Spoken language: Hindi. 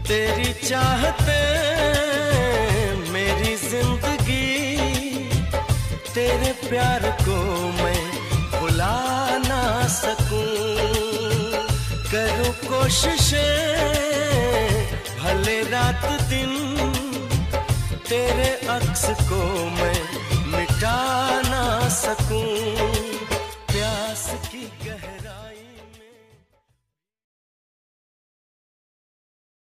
तेरी चाहते मेरी जिंदगी, तेरे प्यार को मैं भुला ना सकूं। करूं कोशिशें भले रात दिन, तेरे अक्स को मैं मिटा ना सकूं।